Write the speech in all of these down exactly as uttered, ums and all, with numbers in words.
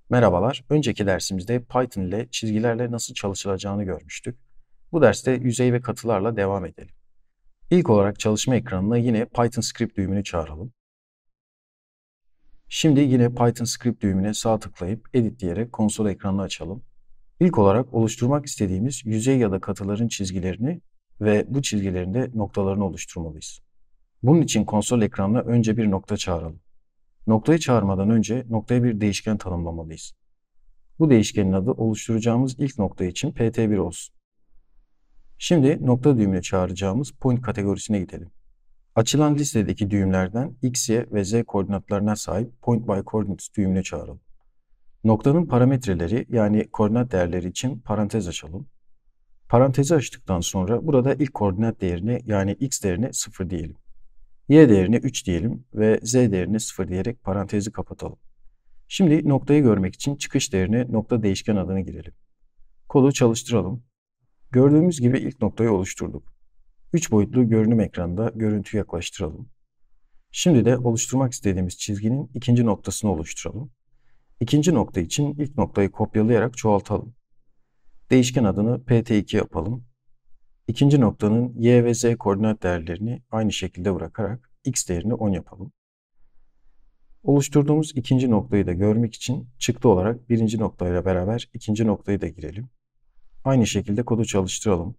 Merhabalar. Önceki dersimizde Python ile çizgilerle nasıl çalışılacağını görmüştük. Bu derste yüzey ve katılarla devam edelim. İlk olarak çalışma ekranına yine Python script düğümünü çağıralım. Şimdi yine Python script düğümüne sağ tıklayıp edit diyerek konsol ekranını açalım. İlk olarak oluşturmak istediğimiz yüzey ya da katıların çizgilerini ve bu çizgilerin de noktalarını oluşturmalıyız. Bunun için konsol ekranına önce bir nokta çağıralım. Noktayı çağırmadan önce noktaya bir değişken tanımlamalıyız. Bu değişkenin adı oluşturacağımız ilk nokta için p t bir olsun. Şimdi nokta düğümüne çağıracağımız point kategorisine gidelim. Açılan listedeki düğümlerden x, y ve z koordinatlarına sahip point by coordinates düğümüne çağıralım. Noktanın parametreleri yani koordinat değerleri için parantez açalım. Parantezi açtıktan sonra burada ilk koordinat değerine yani x değerine sıfır diyelim. Y değerine üç diyelim ve z değerine sıfır diyerek parantezi kapatalım. Şimdi noktayı görmek için çıkış değerine nokta değişken adını girelim. Kodu çalıştıralım. Gördüğümüz gibi ilk noktayı oluşturduk. üç boyutlu görünüm ekranında görüntüyü yaklaştıralım. Şimdi de oluşturmak istediğimiz çizginin ikinci noktasını oluşturalım. İkinci nokta için ilk noktayı kopyalayarak çoğaltalım. Değişken adını p t iki yapalım. İkinci noktanın y ve z koordinat değerlerini aynı şekilde bırakarak x değerini on yapalım. Oluşturduğumuz ikinci noktayı da görmek için çıktı olarak birinci noktayla beraber ikinci noktayı da girelim. Aynı şekilde kodu çalıştıralım.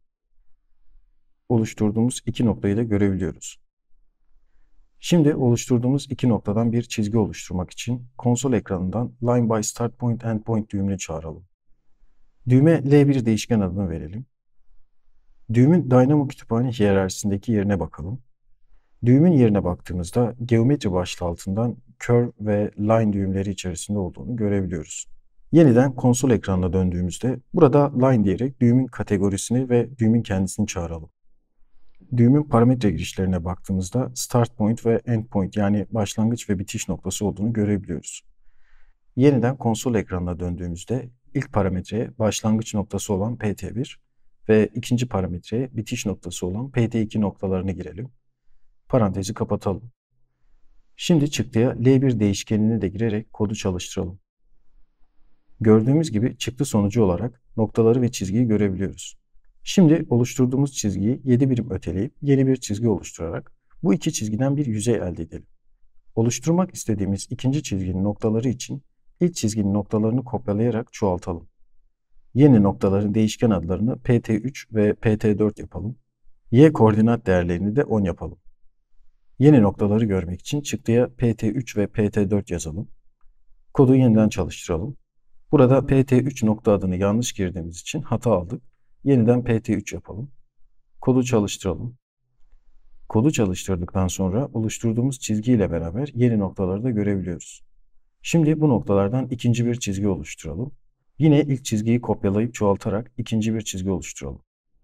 Oluşturduğumuz iki noktayı da görebiliyoruz. Şimdi oluşturduğumuz iki noktadan bir çizgi oluşturmak için konsol ekranından Line by Start Point End Point düğümünü çağıralım. Düğme L bir değişken adını verelim. Düğümün Dynamo kütüphane hiyerarşisindeki yerine bakalım. Düğümün yerine baktığımızda geometri başlığı altından curve ve line düğümleri içerisinde olduğunu görebiliyoruz. Yeniden konsol ekranına döndüğümüzde burada line diyerek düğümün kategorisini ve düğümün kendisini çağıralım. Düğümün parametre girişlerine baktığımızda start point ve end point yani başlangıç ve bitiş noktası olduğunu görebiliyoruz. Yeniden konsol ekranına döndüğümüzde ilk parametreye başlangıç noktası olan p t bir ve ikinci parametreye bitiş noktası olan p t iki noktalarını girelim. Parantezi kapatalım. Şimdi çıktıya L bir değişkenini de girerek kodu çalıştıralım. Gördüğümüz gibi çıktı sonucu olarak noktaları ve çizgiyi görebiliyoruz. Şimdi oluşturduğumuz çizgiyi yedi birim öteleyip yeni bir çizgi oluşturarak bu iki çizgiden bir yüzey elde edelim. Oluşturmak istediğimiz ikinci çizginin noktaları için ilk çizginin noktalarını kopyalayarak çoğaltalım. Yeni noktaların değişken adlarını p t üç ve p t dört yapalım. Y koordinat değerlerini de on yapalım. Yeni noktaları görmek için çıktıya p t üç ve p t dört yazalım. Kodu yeniden çalıştıralım. Burada p t üç nokta adını yanlış girdiğimiz için hata aldık. Yeniden p t üç yapalım. Kodu çalıştıralım. Kodu çalıştırdıktan sonra oluşturduğumuz çizgi ile beraber yeni noktaları da görebiliyoruz. Şimdi bu noktalardan ikinci bir çizgi oluşturalım. Yine ilk çizgiyi kopyalayıp çoğaltarak ikinci bir çizgi oluşturalım.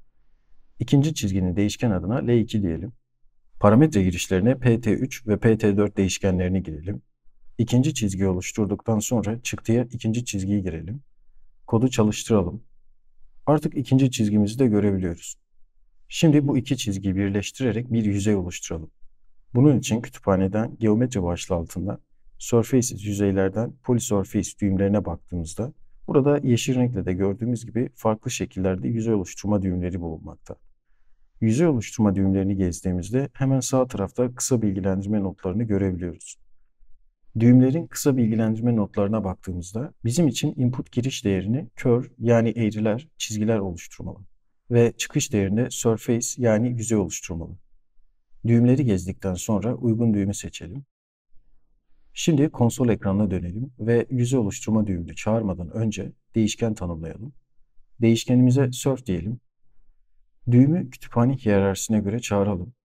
İkinci çizginin değişken adına L iki diyelim. Parametre girişlerine p t üç ve p t dört değişkenlerini girelim. İkinci çizgiyi oluşturduktan sonra çıktıya ikinci çizgiyi girelim. Kodu çalıştıralım. Artık ikinci çizgimizi de görebiliyoruz. Şimdi bu iki çizgiyi birleştirerek bir yüzey oluşturalım. Bunun için kütüphaneden geometri başlığı altında Surfaces yüzeylerden Polysurface düğümlerine baktığımızda burada yeşil renkle de gördüğümüz gibi farklı şekillerde yüzey oluşturma düğümleri bulunmakta. Yüzey oluşturma düğümlerini gezdiğimizde hemen sağ tarafta kısa bilgilendirme notlarını görebiliyoruz. Düğümlerin kısa bilgilendirme notlarına baktığımızda bizim için input giriş değerini curve yani eğriler, çizgiler oluşturmalı ve çıkış değerini surface yani yüzey oluşturmalı. Düğümleri gezdikten sonra uygun düğümü seçelim. Şimdi konsol ekranına dönelim ve yüzey oluşturma düğümünü çağırmadan önce değişken tanımlayalım. Değişkenimize surf diyelim. Düğümü kütüphane hiyerarşisine göre çağıralım.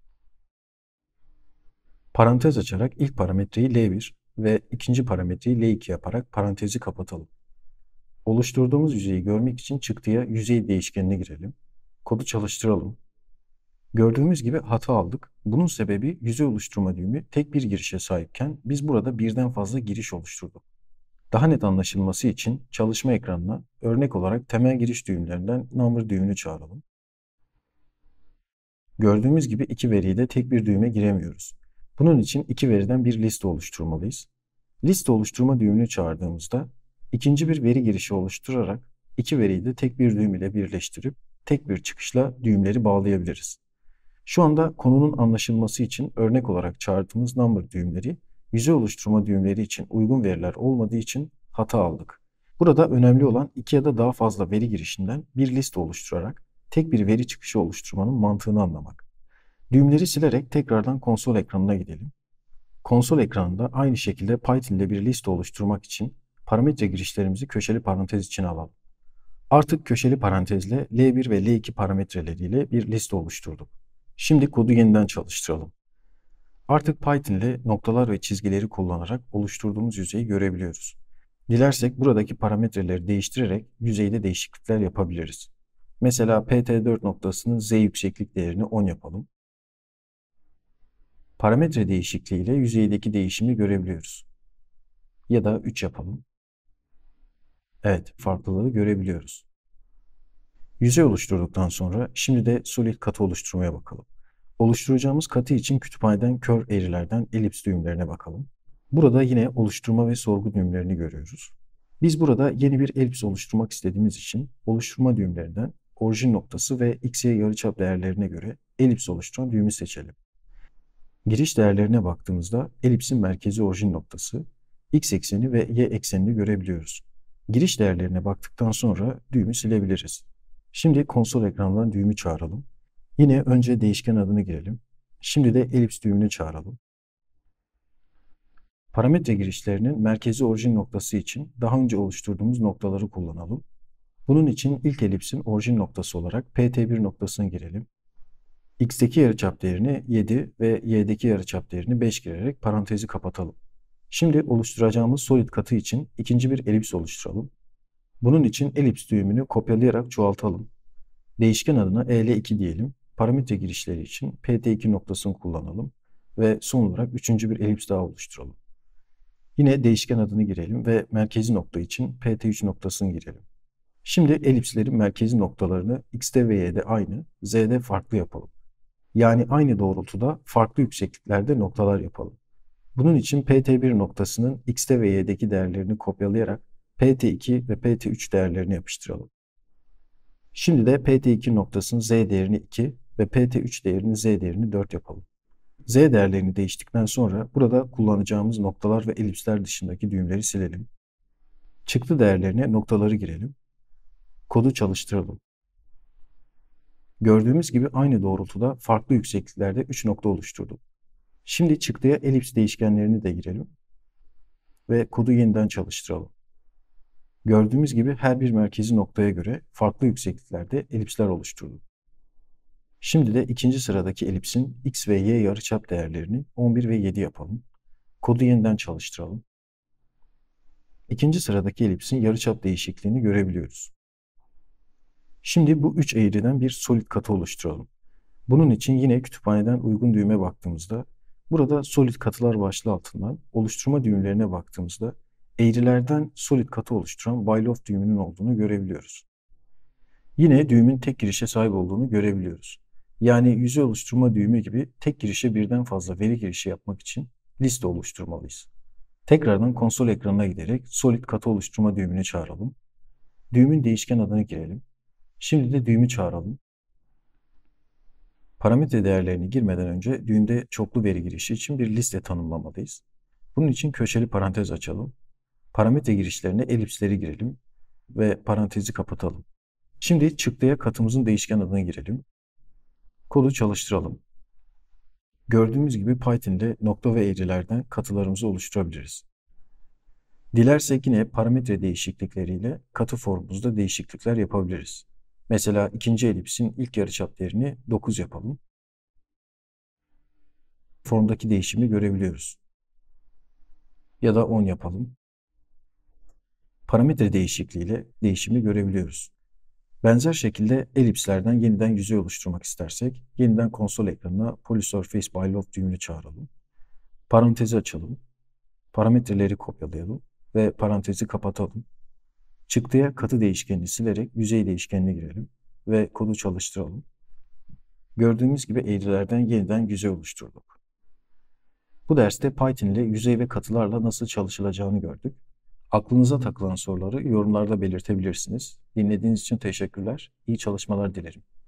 Parantez açarak ilk parametreyi L bir ve ikinci parametreyi L iki yaparak parantezi kapatalım. Oluşturduğumuz yüzeyi görmek için çıktıya yüzey değişkenine girelim. Kodu çalıştıralım. Gördüğümüz gibi hata aldık. Bunun sebebi yüzey oluşturma düğümü tek bir girişe sahipken biz burada birden fazla giriş oluşturduk. Daha net anlaşılması için çalışma ekranına örnek olarak temel giriş düğümlerinden number düğümünü çağıralım. Gördüğümüz gibi iki veriyi de tek bir düğüme giremiyoruz. Bunun için iki veriden bir liste oluşturmalıyız. Liste oluşturma düğümünü çağırdığımızda İkinci bir veri girişi oluşturarak iki veriyi de tek bir düğüm ile birleştirip tek bir çıkışla düğümleri bağlayabiliriz. Şu anda konunun anlaşılması için örnek olarak çağırdığımız number düğümleri yüzey oluşturma düğümleri için uygun veriler olmadığı için hata aldık. Burada önemli olan iki ya da daha fazla veri girişinden bir liste oluşturarak tek bir veri çıkışı oluşturmanın mantığını anlamak. Düğümleri silerek tekrardan konsol ekranına gidelim. Konsol ekranında aynı şekilde Python ile bir liste oluşturmak için parametre girişlerimizi köşeli parantez içine alalım. Artık köşeli parantezle L bir ve L iki parametreleriyle bir liste oluşturduk. Şimdi kodu yeniden çalıştıralım. Artık Python ile noktalar ve çizgileri kullanarak oluşturduğumuz yüzeyi görebiliyoruz. Dilersek buradaki parametreleri değiştirerek yüzeyde değişiklikler yapabiliriz. Mesela P T dört noktasının Z yükseklik değerini on yapalım. Parametre değişikliği ile yüzeydeki değişimi görebiliyoruz. Ya da üç yapalım. Evet, farklılığı görebiliyoruz. Yüzey oluşturduktan sonra şimdi de solid katı oluşturmaya bakalım. Oluşturacağımız katı için kütüphaneden kör eğrilerden elips düğümlerine bakalım. Burada yine oluşturma ve sorgu düğümlerini görüyoruz. Biz burada yeni bir elips oluşturmak istediğimiz için oluşturma düğümlerinden orijin noktası ve x, y yarıçap değerlerine göre elips oluşturan düğümü seçelim. Giriş değerlerine baktığımızda elipsin merkezi orijin noktası, x ekseni ve y eksenini görebiliyoruz. Giriş değerlerine baktıktan sonra düğümü silebiliriz. Şimdi konsol ekranından düğümü çağıralım. Yine önce değişken adını girelim. Şimdi de elips düğümünü çağıralım. Parametre girişlerinin merkezi orijin noktası için daha önce oluşturduğumuz noktaları kullanalım. Bunun için ilk elipsin orijin noktası olarak P T bir noktasını girelim. X'teki yarıçap değerini yedi ve Y'deki yarıçap değerini beş girerek parantezi kapatalım. Şimdi oluşturacağımız solid katı için ikinci bir elips oluşturalım. Bunun için elips düğümünü kopyalayarak çoğaltalım. Değişken adına E L iki diyelim. Parametre girişleri için P T iki noktasını kullanalım ve son olarak üçüncü bir elips daha oluşturalım. Yine değişken adını girelim ve merkezi nokta için P T üç noktasını girelim. Şimdi elipslerin merkezi noktalarını X'te ve Y'de aynı, Z'de farklı yapalım. Yani aynı doğrultuda farklı yüksekliklerde noktalar yapalım. Bunun için P T bir noktasının X'te ve Y'deki değerlerini kopyalayarak P T iki ve P T üç değerlerini yapıştıralım. Şimdi de P T iki noktasının Z değerini iki ve P T üç değerinin Z değerini dört yapalım. Z değerlerini değiştikten sonra burada kullanacağımız noktalar ve elipsler dışındaki düğümleri silelim. Çıktı değerlerine noktaları girelim. Kodu çalıştıralım. Gördüğümüz gibi aynı doğrultuda farklı yüksekliklerde üç nokta oluşturduk. Şimdi çıktıya elips değişkenlerini de girelim ve kodu yeniden çalıştıralım. Gördüğümüz gibi her bir merkezi noktaya göre farklı yüksekliklerde elipsler oluşturduk. Şimdi de ikinci sıradaki elipsin x ve y yarıçap değerlerini on bir ve yedi yapalım. Kodu yeniden çalıştıralım. İkinci sıradaki elipsin yarıçap değişikliğini görebiliyoruz. Şimdi bu üç eğriden bir solid katı oluşturalım. Bunun için yine kütüphaneden uygun düğüme baktığımızda, burada solid katılar başlığı altından oluşturma düğümlerine baktığımızda eğrilerden solid katı oluşturan while of düğümünün olduğunu görebiliyoruz. Yine düğümün tek girişe sahip olduğunu görebiliyoruz. Yani yüzey oluşturma düğümü gibi tek girişe birden fazla veri girişi yapmak için liste oluşturmalıyız. Tekrardan konsol ekranına giderek solid katı oluşturma düğümünü çağıralım. Düğümün değişken adını girelim. Şimdi de düğümü çağıralım. Parametre değerlerini girmeden önce düğümde çoklu veri girişi için bir liste tanımlamalıyız. Bunun için köşeli parantez açalım. Parametre girişlerine elipsleri girelim ve parantezi kapatalım. Şimdi çıktıya katımızın değişken adını girelim. Kodu çalıştıralım. Gördüğümüz gibi Python ile nokta ve eğrilerden katılarımızı oluşturabiliriz. Dilersek yine parametre değişiklikleriyle katı formumuzda değişiklikler yapabiliriz. Mesela ikinci elipsin ilk yarıçap değerini dokuz yapalım. Formdaki değişimi görebiliyoruz. Ya da on yapalım. Parametre değişikliğiyle değişimi görebiliyoruz. Benzer şekilde elipslerden yeniden yüzey oluşturmak istersek, yeniden konsol ekranına Polysurface by Loft düğümünü çağıralım. Parantezi açalım. Parametreleri kopyalayalım ve parantezi kapatalım. Çıktıya katı değişkenini silerek yüzey değişkenine girelim ve kodu çalıştıralım. Gördüğümüz gibi eğrilerden yeniden yüzey oluşturduk. Bu derste Python ile yüzey ve katılarla nasıl çalışılacağını gördük. Aklınıza takılan soruları yorumlarda belirtebilirsiniz. Dinlediğiniz için teşekkürler. İyi çalışmalar dilerim.